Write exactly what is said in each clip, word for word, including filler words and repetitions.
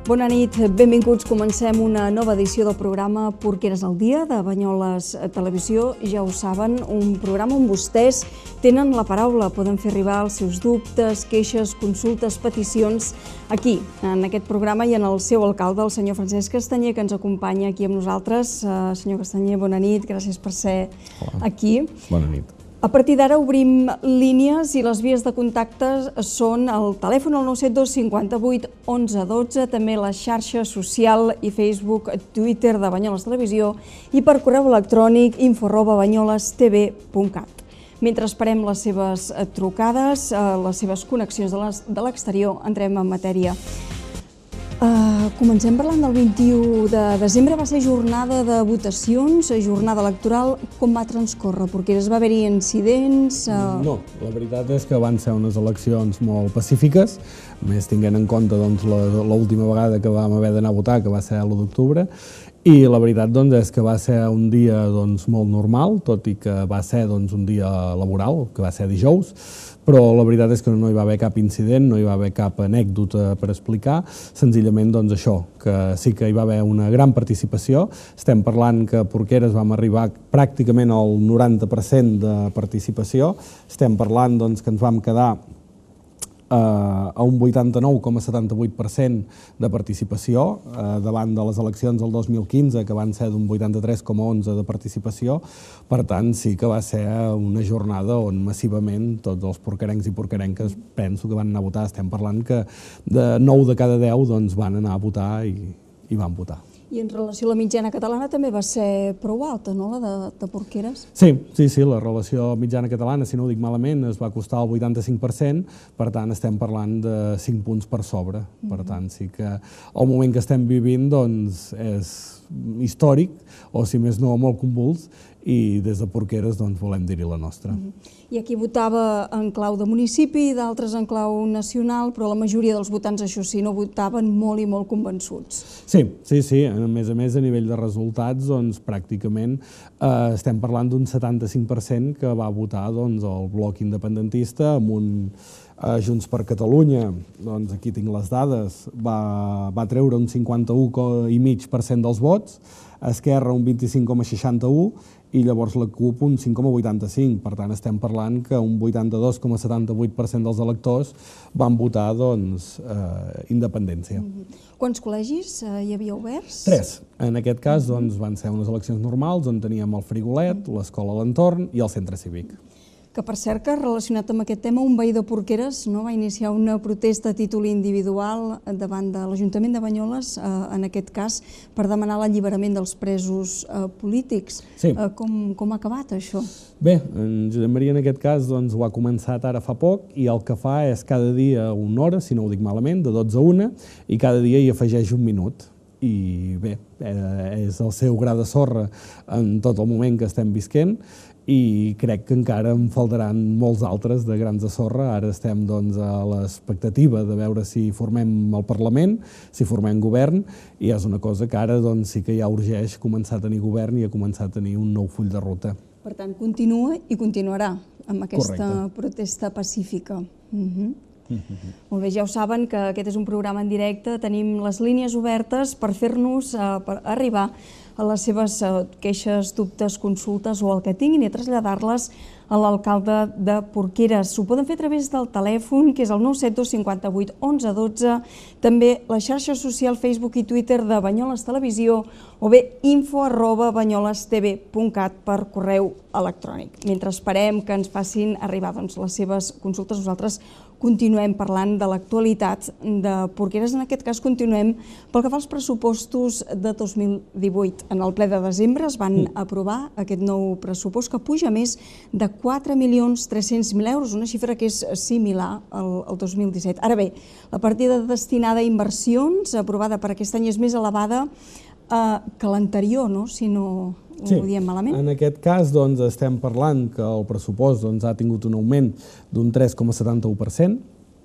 Bona nit, benvinguts. Comencem una nova edició del programa Porqueres al dia de Banyoles Televisió. Ja ho saben, un programa on vostès tenen la paraula, poden fer arribar els seus dubtes, queixes, consultes, peticions aquí, en aquest programa i en el seu alcalde, el senyor Francesc Castanyer, que ens acompanya aquí amb nosaltres. Uh, senyor Castanyer, bona nit, gràcies per ser Hola. Aquí. Bona nit. A partir d'ara obrim línies i les vies de contacte són el telèfon al nou set dos cinquanta-vuit onze dotze, també la xarxa social i Facebook, Twitter de Banyoles Televisió i per correu electrònic info arroba banyolestv punt cat. Mentre esperem les seves trucades, les seves connexions de l'exterior, entrem en matèria. Uh, comencem parlant del vint-i-u de desembre, va ser jornada de votacions, jornada electoral. Com va transcórrer? Perquè es va haver-hi incidents? Uh... No, la veritat és que van ser unes eleccions molt pacífiques, més tinguent en compte doncs, l'última vegada que vam haver d'anar a votar, que va ser l'u d'octubre, i la veritat doncs, és que va ser un dia doncs, molt normal, tot i que va ser doncs, un dia laboral, que va ser dijous, però la veritat és que no hi va haver cap incident, no hi va haver cap anècdota per explicar, senzillament doncs això, que sí que hi va haver una gran participació. Estem parlant que a Porqueres vam arribar pràcticament al noranta per cent de participació, estem parlant doncs, que ens vam quedar a un vuitanta-nou coma setanta-vuit per cent de participació davant de les eleccions del dos mil quinze, que van ser d'un vuitanta-tres coma onze de participació. Per tant, sí que va ser una jornada on massivament tots els porquerencs i porquerenques penso que van anar a votar. Estem parlant que de nou de cada deu doncs, van anar a votar i, i van votar. I en relació a la mitjana catalana també va ser prou alta, no?, la de, de Porqueres? Sí, sí, sí, la relació mitjana catalana, si no ho dic malament, es va costar el vuitanta-cinc per cent, per tant estem parlant de cinc punts per sobre. Per tant, sí que el moment que estem vivint doncs, és històric, o si més no, molt convuls, i des de Porqueres doncs, volem dir-hi la nostra. I aquí votava en clau de municipi, d'altres en clau nacional, però la majoria dels votants, això sí, no votaven molt i molt convençuts. Sí, sí, sí. A més a més, a nivell de resultats, doncs, pràcticament eh, estem parlant d'un setanta-cinc per cent que va votar doncs, el bloc independentista amb un eh, Junts per Catalunya, doncs aquí tinc les dades, va, va treure un cinquanta-u coma cinc per cent dels vots, Esquerra un vint-i-cinc coma seixanta-u i llavors la CUP un cinc coma vuitanta-cinc. Per tant, estem parlant que un vuitanta-dos coma setanta-vuit per cent dels electors van votar doncs, eh, independència. Mm-hmm. Quants col·legis eh, hi havia oberts? Tres. En aquest cas doncs, van ser unes eleccions normals on teníem el Frigolet, l'escola a l'entorn i el centre cívic. Que per cert que relacionat amb aquest tema, un veí de Porqueres no, va iniciar una protesta a títol individual davant de l'Ajuntament de Banyoles, eh, en aquest cas, per demanar l'alliberament dels presos eh, polítics. Sí. Eh, com, com ha acabat això? Bé, en Josep Maria en aquest cas doncs, ho ha començat ara fa poc i el que fa és cada dia una hora, si no ho dic malament, de dotze a una, i cada dia hi afegeix un minut. I bé, eh, és el seu gra de sorra en tot el moment que estem visquent, i crec que encara en faltaran molts altres de grans de sorra. Ara estem doncs, a l'expectativa de veure si formem el Parlament, si formem govern, i és una cosa que ara doncs, sí que ja urgeix començar a tenir govern i a començar a tenir un nou full de ruta. Per tant, continua i continuarà amb aquesta Correcte. Protesta pacífica. Uh-huh. Uh-huh. Molt bé, ja ho saben que aquest és un programa en directe, tenim les línies obertes per fer-nos eh, per arribar a les seves queixes, dubtes, consultes o el que tinguin i traslladar-les a l'alcalde de Porqueres. Ho poden fer a través del telèfon, que és el nou set dos cinquanta-vuit onze dotze, també la xarxa social Facebook i Twitter de Banyoles Televisió o bé info arroba banyolestv punt cat per correu electrònic. Mentre esperem que ens facin arribar doncs, les seves consultes, nosaltres continuem parlant de l'actualitat de Porqueres. En aquest cas continuem pel que fa als pressupostos de dos mil divuit. En el ple de desembre es van aprovar aquest nou pressupost que puja més de quatre milions tres-cents mil euros, una xifra que és similar al, al dos mil disset. Ara bé, la partida destinada a inversions aprovada per aquest any és més elevada eh, que l'anterior, no? Si no Sí. ho diem malament. En aquest cas doncs, estem parlant que el pressupost doncs, ha tingut un augment d'un tres coma setanta-u per cent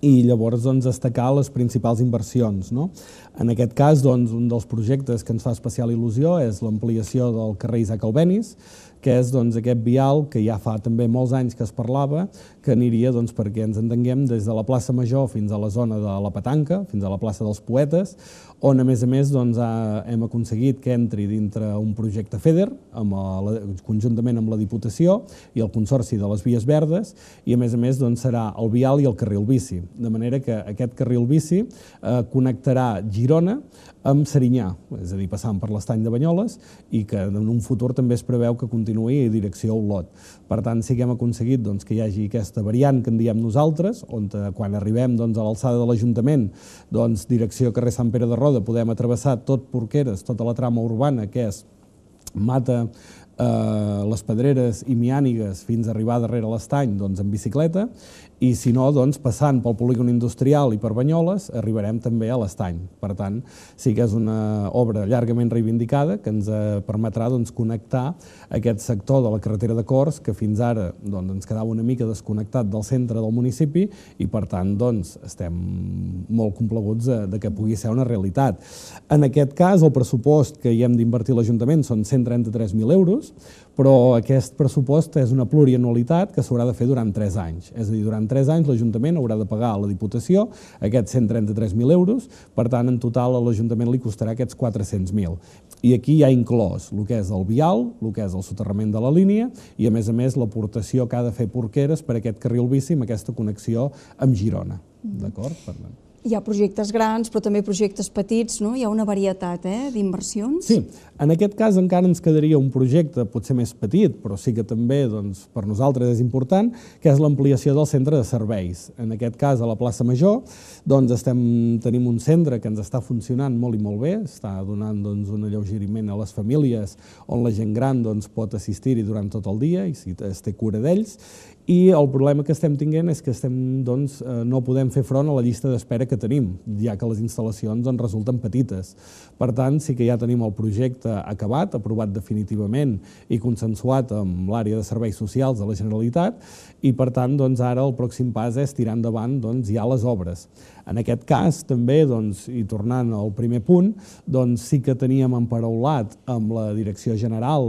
i llavors doncs, destacar les principals inversions. No? En aquest cas, doncs, un dels projectes que ens fa especial il·lusió és l'ampliació del carrer Isaac Albéniz, que és doncs, aquest vial que ja fa també molts anys que es parlava, que aniria, doncs, perquè ens entenguem, des de la plaça Major fins a la zona de la Petanca, fins a la plaça dels Poetes, on, a més a més, doncs, ha, hem aconseguit que entri dintre un projecte FEDER, amb la, conjuntament amb la Diputació i el Consorci de les Vies Verdes, i, a més a més, doncs, serà el vial i el carril bici. De manera que aquest carril bici eh, connectarà Girona amb Serinyà, és a dir, passant per l'estany de Banyoles, i que en un futur també es preveu que continuï a direcció a Olot. Per tant, sí que hem aconseguit doncs, que hi hagi aquesta variant que en diem nosaltres, on quan arribem doncs, a l'alçada de l'Ajuntament, doncs, direcció carrer Sant Pere de Roda, podem atravessar tot Porqueres, tota la trama urbana, que és Mata, eh, les Pedreres i Miànigues, fins a arribar darrere l'estany doncs, en bicicleta, i si no, doncs, passant pel polígon industrial i per Banyoles, arribarem també a l'estany. Per tant, sí que és una obra llargament reivindicada que ens permetrà doncs, connectar aquest sector de la carretera de Corts, que fins ara doncs, ens quedava una mica desconnectat del centre del municipi i, per tant, doncs, estem molt complaguts de, de que pugui ser una realitat. En aquest cas, el pressupost que hi hem d'invertir l'Ajuntament són cent trenta-tres mil euros, però aquest pressupost és una plurianualitat que s'haurà de fer durant tres anys. És a dir, durant tres anys l'Ajuntament haurà de pagar a la Diputació aquests cent trenta-tres mil euros, per tant, en total a l'Ajuntament li costarà aquests quatre-cents mil. I aquí hi ha inclòs el que és el vial, el que és el soterrament de la línia i, a més a més, l'aportació que ha de fer Porqueres per aquest carril bici amb aquesta connexió amb Girona. D'acord? Hi ha projectes grans, però també projectes petits, no? Hi ha una varietat eh, d'inversions. Sí, en aquest cas encara ens quedaria un projecte potser més petit, però sí que també doncs, per nosaltres és important, que és l'ampliació del centre de serveis. En aquest cas, a la plaça Major, doncs, estem, tenim un centre que ens està funcionant molt i molt bé, està donant doncs, un alleugeriment a les famílies on la gent gran doncs, pot assistir-hi durant tot el dia i si es té cura d'ells. I el problema que estem tinguent és que estem, doncs, no podem fer front a la llista d'espera que tenim, ja que les instal·lacions doncs, resulten petites. Per tant, sí que ja tenim el projecte acabat, aprovat definitivament i consensuat amb l'àrea de serveis socials de la Generalitat i, per tant, doncs, ara el pròxim pas és tirar endavant doncs, ja les obres. En aquest cas, també, doncs, i tornant al primer punt, doncs, sí que teníem emparaulat amb la Direcció General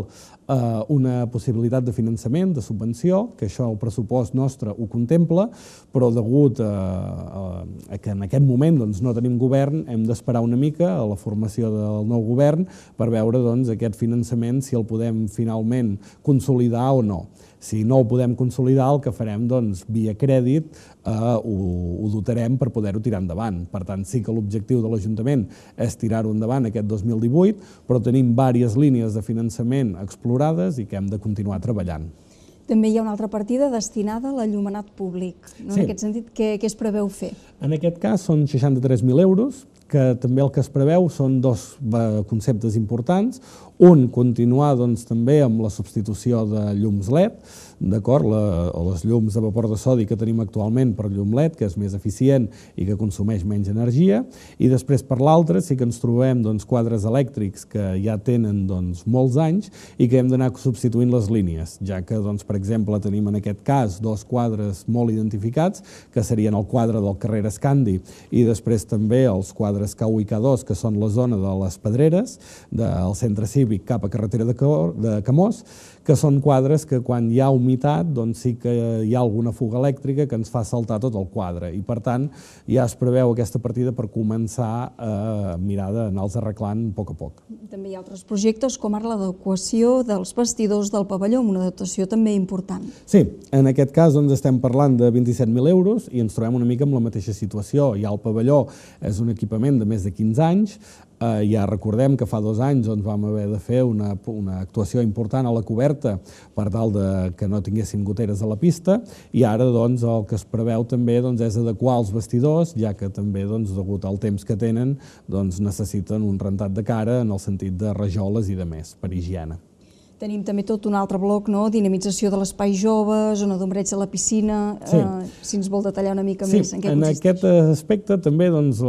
una possibilitat de finançament, de subvenció, que això el pressupost nostre ho contempla, però degut a, a, a que en aquest moment doncs, no tenim govern, hem d'esperar una mica a la formació del nou govern per veure doncs, aquest finançament si el podem finalment consolidar o no. Si no ho podem consolidar, el que farem doncs, via crèdit eh, ho, ho dotarem per poder-ho tirar endavant. Per tant, sí que l'objectiu de l'Ajuntament és tirar-ho endavant aquest dos mil divuit, però tenim diverses línies de finançament explorades i que hem de continuar treballant. També hi ha una altra partida destinada a l'enllumenat públic. No? Sí. En aquest sentit, què, què es preveu fer? En aquest cas són seixanta-tres mil euros, que també el que es preveu són dos conceptes importants. Un, continuar doncs, també amb la substitució de llums L E D, d'acord, les llums de vapor de sodi que tenim actualment per llum L E D, que és més eficient i que consumeix menys energia, i després per l'altre sí que ens trobem doncs, quadres elèctrics que ja tenen doncs, molts anys i que hem d'anar substituint les línies, ja que, doncs, per exemple, tenim en aquest cas dos quadres molt identificats, que serien el quadre del carrer Escandi i després també els quadres K u i K dos, que són la zona de les Pedreres, del centre cívic cap a carretera de Camós, que són quadres que quan hi ha humitat doncs sí que hi ha alguna fuga elèctrica que ens fa saltar tot el quadre i per tant ja es preveu aquesta partida per començar a mirar d'anar-los arreglant a poc a poc. També hi ha altres projectes com ara l'adequació dels vestidors del pavelló amb una dotació també important. Sí, en aquest cas doncs, estem parlant de vint-i-set mil euros i ens trobem una mica amb la mateixa situació. Ja el pavelló és un equipament de més de quinze anys. Eh, ja recordem que fa dos anys doncs, vam haver de fer una, una actuació important a la coberta per tal de que no tinguéssim goteres a la pista i ara doncs, el que es preveu també doncs, és adequar els vestidors, ja que també doncs, degut al temps que tenen doncs, necessiten un rentat de cara en el sentit de rajoles i de més per higiene. Tenim també tot un altre bloc, no? Dinamització de l'espai jove, zona d'ombreig a la piscina, sí. eh, si ens vol detallar una mica sí, més en què en consisteix. aquest aspecte també doncs,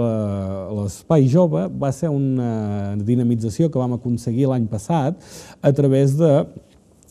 l'espai jove va ser una dinamització que vam aconseguir l'any passat a través de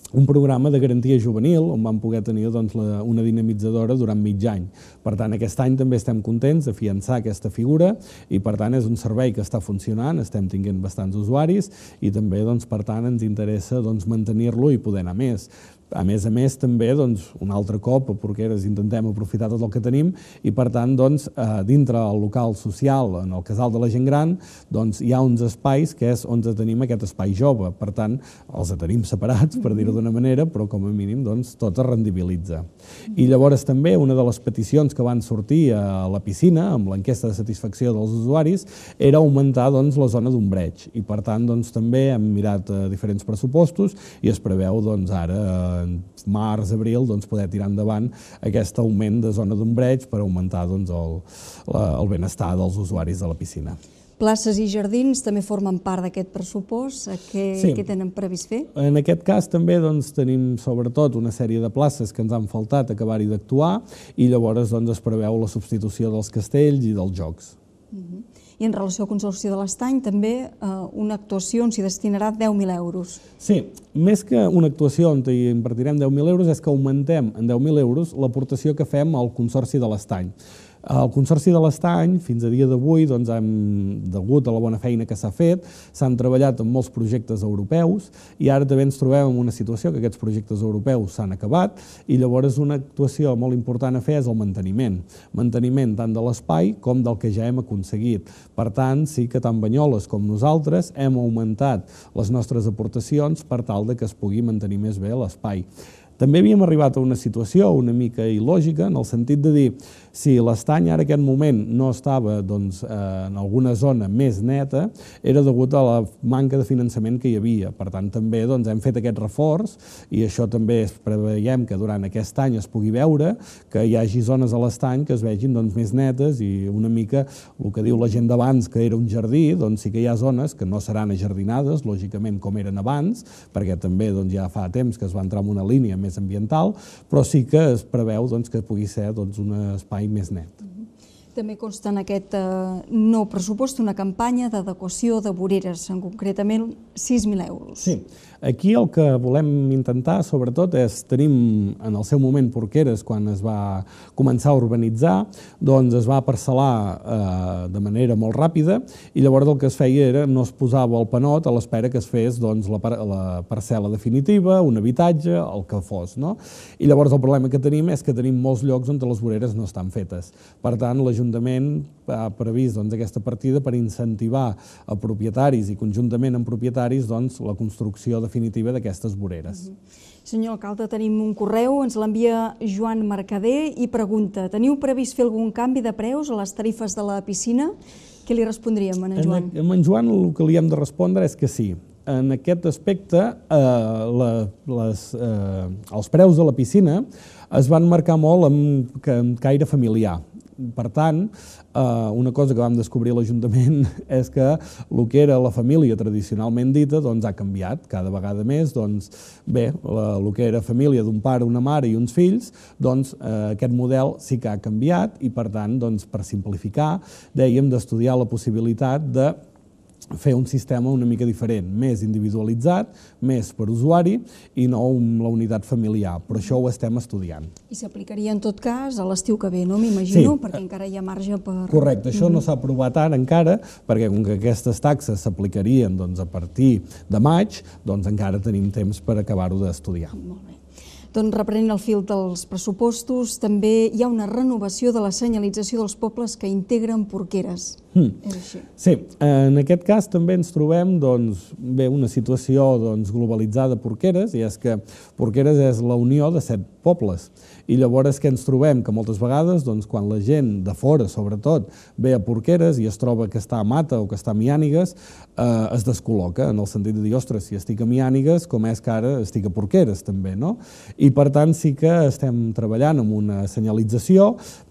un programa de garantia juvenil on vam poder tenir doncs, la, una dinamitzadora durant mig any. Per tant, aquest any també estem contents de fiançar aquesta figura i, per tant, és un servei que està funcionant, estem tinguent bastants usuaris i també, doncs, per tant, ens interessa doncs, mantenir-lo i poder anar més. A més a més, també, doncs, un altre cop, a Porqueres intentem aprofitar tot el que tenim i, per tant, doncs, eh, dintre el local social, en el casal de la gent gran, doncs, hi ha uns espais que és on tenim aquest espai jove. Per tant, els tenim separats, per dir-ho d'una manera, però com a mínim, doncs, tot es rendibilitza. I llavors també una de les peticions que van sortir a la piscina, amb l'enquesta de satisfacció dels usuaris, era augmentar, doncs, la zona d'ombreig. I, per tant, doncs, també hem mirat eh, diferents pressupostos i es preveu, doncs, ara, eh, en març, abril, doncs, poder tirar endavant aquest augment de zona d'ombreig per augmentar doncs, el, la, el benestar dels usuaris de la piscina. Places i jardins també formen part d'aquest pressupost. Què, sí. Què tenen previst fer? En aquest cas també doncs, tenim sobretot una sèrie de places que ens han faltat acabar-hi d'actuar i llavors doncs, es preveu la substitució dels castells i dels jocs. Uh-huh. I en relació al Consorci de l'Estany, també eh, una actuació on s'hi destinarà deu mil euros. Sí, més que una actuació on hi invertirem deu mil euros és que augmentem en deu mil euros l'aportació que fem al Consorci de l'Estany. El Consorci de l'Estany, fins a dia d'avui, doncs, hem, degut a la bona feina que s'ha fet, s'han treballat en molts projectes europeus i ara també ens trobem en una situació que aquests projectes europeus s'han acabat i llavors una actuació molt important a fer és el manteniment. Manteniment tant de l'espai com del que ja hem aconseguit. Per tant, sí que tant Banyoles com nosaltres hem augmentat les nostres aportacions per tal de que es pugui mantenir més bé l'espai. També havíem arribat a una situació una mica il·lògica, en el sentit de dir si l'Estany ara en aquest moment no estava doncs, en alguna zona més neta, era degut a la manca de finançament que hi havia. Per tant, també doncs, hem fet aquest reforç i això també preveiem que durant aquest any es pugui veure que hi hagi zones a l'Estany que es vegin doncs, més netes i una mica el que diu la gent d'abans que era un jardí, doncs sí que hi ha zones que no seran ajardinades, lògicament com eren abans, perquè també doncs, ja fa temps que es va entrar en una línia més ambiental, però sí que es preveu doncs, que pugui ser doncs, un espai més net. També consta en aquest eh, nou pressupost una campanya d'adequació de voreres, en concretament sis mil euros. Sí, aquí el que volem intentar, sobretot, és tenim en el seu moment Porqueres, quan es va començar a urbanitzar, doncs es va parcel·lar eh, de manera molt ràpida i llavors el que es feia era no es posava el panot a l'espera que es fes doncs, la, par la parcel·la definitiva, un habitatge, el que fos. No? I llavors el problema que tenim és que tenim molts llocs on les voreres no estan fetes. Per tant, l'Ajuntament ha previst doncs, aquesta partida per incentivar a propietaris i conjuntament amb propietaris doncs, la construcció definitiva d'aquestes voreres. Uh-huh. Senyor alcalde, tenim un correu, ens l'envia Joan Mercader i pregunta: teniu previst fer algun canvi de preus a les tarifes de la piscina? Què li respondríem a en Joan? En, en Joan el que li hem de respondre és que sí. En aquest aspecte, eh, la, les, eh, els preus de la piscina es van marcar molt amb, amb caire familiar. Per tant, eh, una cosa que vam descobrir a l'Ajuntament és que el que era la família tradicionalment dita doncs, ha canviat cada vegada més. Doncs, bé, la, el que era família d'un pare, una mare i uns fills, doncs, eh, aquest model sí que ha canviat i, per tant, doncs, per simplificar, dèiem d'estudiar la possibilitat de fer un sistema una mica diferent, més individualitzat, més per usuari i no la unitat familiar, però això ho estem estudiant. I s'aplicaria en tot cas a l'estiu que ve, no? M'imagino, sí, perquè encara hi ha marge per... Correcte, això no s'ha aprovat ara encara, perquè com que aquestes taxes s'aplicarien doncs, a partir de maig, doncs encara tenim temps per acabar-ho d'estudiar. Molt bé. Doncs reprenent el fil dels pressupostos, també hi ha una renovació de la senyalització dels pobles que integren Porqueres. Mm. És així. Sí, en aquest cas també ens trobem doncs, bé, una situació doncs, globalitzada a Porqueres, i és que Porqueres és la unió de set pobles. I llavors que ens trobem que moltes vegades, doncs, quan la gent de fora, sobretot, ve a Porqueres i es troba que està a Mata o que està a Miànigues, eh, es descol·loca, en el sentit de dir, ostres, si estic a Miànigues, com és que ara estic a Porqueres, també, no? I per tant sí que estem treballant amb una senyalització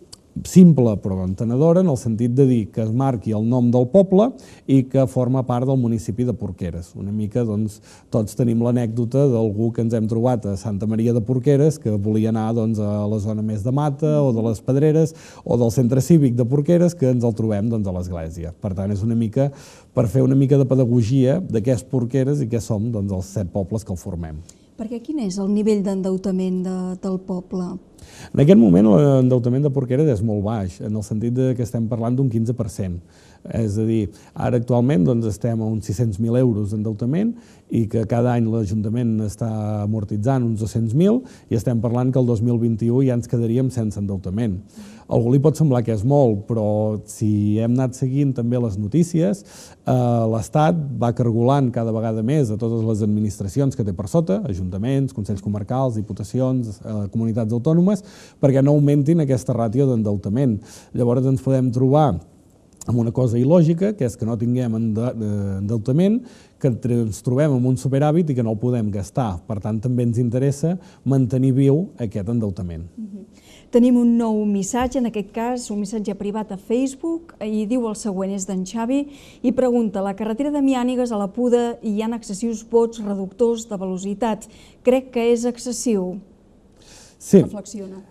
simple però entenedora, en el sentit de dir que es marqui el nom del poble i que forma part del municipi de Porqueres. Una mica, doncs, tots tenim l'anècdota d'algú que ens hem trobat a Santa Maria de Porqueres que volia anar doncs, a la zona més de Mata o de les Pedreres o del centre cívic de Porqueres, que ens el trobem doncs, a l'església. Per tant, és una mica per fer una mica de pedagogia de què és Porqueres i què som doncs, els set pobles que el formem. Perquè quin és el nivell d'endeutament de, del poble? En aquest moment l'endeutament de Porqueres és molt baix, en el sentit que estem parlant d'un quinze per cent. És a dir, ara actualment doncs, estem a uns sis-cents mil euros d'endeutament i que cada any l'Ajuntament està amortitzant uns dos-cents mil i estem parlant que el dos mil vint-i-u ja ens quedaríem sense endeutament. A algú li pot semblar que és molt, però si hem anat seguint també les notícies, eh, l'Estat va cargolant cada vegada més a totes les administracions que té per sota, ajuntaments, consells comarcals, diputacions, eh, comunitats autònomes, perquè no augmentin aquesta ràtio d'endeutament. Llavors ens podem trobar amb una cosa il·lògica, que és que no tinguem endeutament, que ens trobem amb un superàvit i que no el podem gastar. Per tant, també ens interessa mantenir viu aquest endeutament. Uh-huh. Tenim un nou missatge, en aquest cas un missatge privat a Facebook, i diu el següent, és d'en Xavi, i pregunta: la carretera de Miànigues a la Puda hi ha excessius vots reductors de velocitat. Crec que és excessiu. Sí. Reflexiona.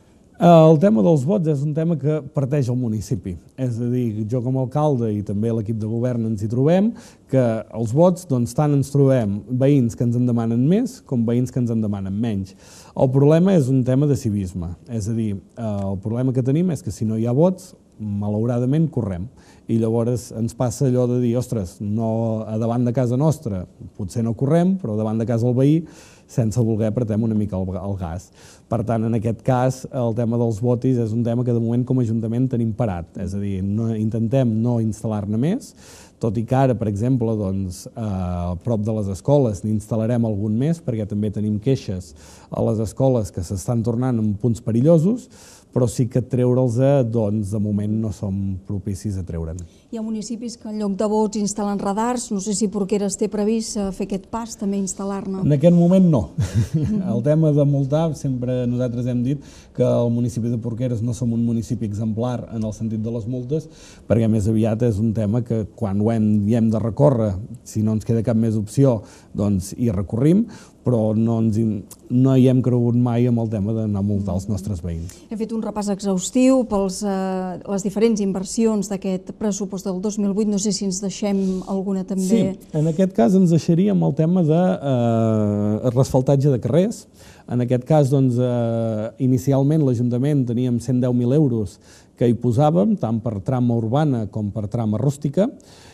El tema dels vots és un tema que parteix el municipi. És a dir, jo com a alcalde i també l'equip de govern ens hi trobem, que els vots, doncs, tant ens trobem veïns que ens en demanen més com veïns que ens en demanen menys. El problema és un tema de civisme. És a dir, el problema que tenim és que si no hi ha vots, malauradament correm. I llavors ens passa allò de dir, ostres, no, a davant de casa nostra potser no correm, però davant de casa del veí, sense voler, apretem una mica el, el gas. Per tant, en aquest cas, el tema dels votis és un tema que de moment com a Ajuntament tenim parat. És a dir, no, intentem no instal·lar-ne més, tot i que ara, per exemple, doncs, a prop de les escoles n'instal·larem algun més, perquè també tenim queixes a les escoles que s'estan tornant en punts perillosos, però sí que treure'ls, doncs, de moment no som propicis a treure'n. Hi ha municipis que en lloc de vots instal·len radars, no sé si Porqueres té previst fer aquest pas, també instal·lar-ne. En aquest moment no. El tema de multar, sempre nosaltres hem dit que el municipi de Porqueres no som un municipi exemplar en el sentit de les multes, perquè més aviat és un tema que quan ho hem, hi hem de recórrer, si no ens queda cap més opció, doncs hi recorrim, però no, ens, no hi hem cregut mai amb el tema d'anar a multar els nostres veïns. Hem fet un repàs exhaustiu per eh, les diferents inversions d'aquest pressupost del dos mil vuit, no sé si ens deixem alguna també. Sí, en aquest cas ens deixaríem el tema de eh, resfaltatge de carrers. En aquest cas, doncs, eh, inicialment l'Ajuntament teníem cent deu mil euros que hi posàvem, tant per trama urbana com per trama rústica,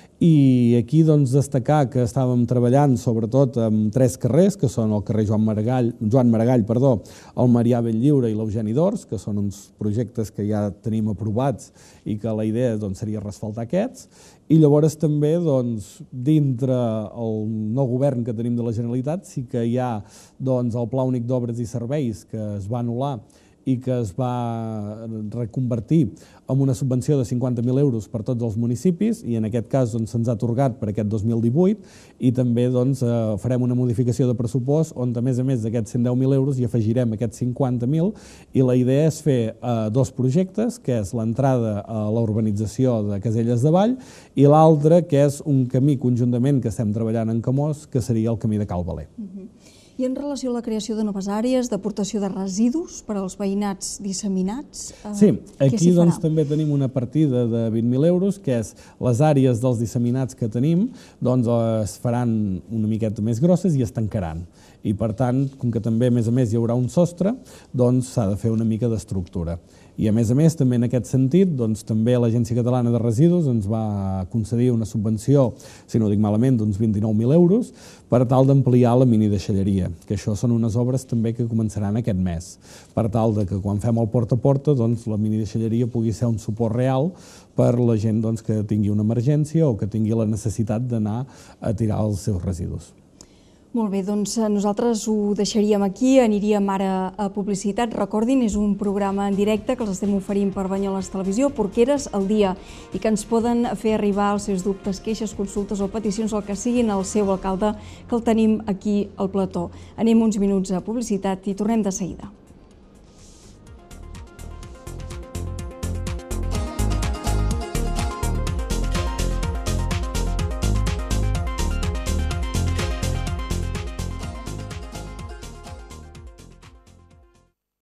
i aquí doncs, destacar que estàvem treballant sobretot amb tres carrers, que són el carrer Joan Maragall, Joan Maragall, perdó, el Marià Belllliure i l'Eugeni d'Ors, que són uns projectes que ja tenim aprovats i que la idea doncs, seria resfaltar aquests. I llavors també, doncs, dintre el nou govern que tenim de la Generalitat, sí que hi ha doncs, el Pla Únic d'Obres i Serveis que es va anul·lar i que es va reconvertir en una subvenció de cinquanta mil euros per tots els municipis, i en aquest cas doncs, se'ns ha atorgat per aquest dos mil divuit, i també doncs, farem una modificació de pressupost on, a més a més d'aquests cent deu mil euros, hi afegirem aquests cinquanta mil, i la idea és fer eh, dos projectes, que és l'entrada a la urbanització de Caselles de Vall, i l'altre, que és un camí conjuntament que estem treballant en Camós, que seria el camí de Cal Valer. Uh-huh. I en relació a la creació de noves àrees d'aportació de residus per als veïnats disseminats, eh, sí, què aquí s'hi farà? doncs, també tenim una partida de vint mil euros, que és les àrees dels disseminats que tenim, doncs es faran una miqueta més grosses i es tancaran. I per tant, com que també a més a més hi haurà un sostre, doncs s'ha de fer una mica d'estructura. I a més a més, també en aquest sentit, doncs també l'Agència Catalana de Residus ens va concedir una subvenció, si no ho dic malament, d'uns vint-i-nou mil euros, per tal d'ampliar la minideixalleria, que això són unes obres també que començaran aquest mes, per tal de que quan fem el porta a porta, doncs la minideixalleria pugui ser un suport real per la gent doncs, que tingui una emergència o que tingui la necessitat d'anar a tirar els seus residus. Molt bé, doncs nosaltres ho deixaríem aquí, aniríem ara a publicitat. Recordin, és un programa en directe que els estem oferint per Banyoles Televisió, Porqueres al dia, i que ens poden fer arribar els seus dubtes, queixes, consultes o peticions, el que siguin al seu alcalde, que el tenim aquí al plató. Anem uns minuts a publicitat i tornem de seguida.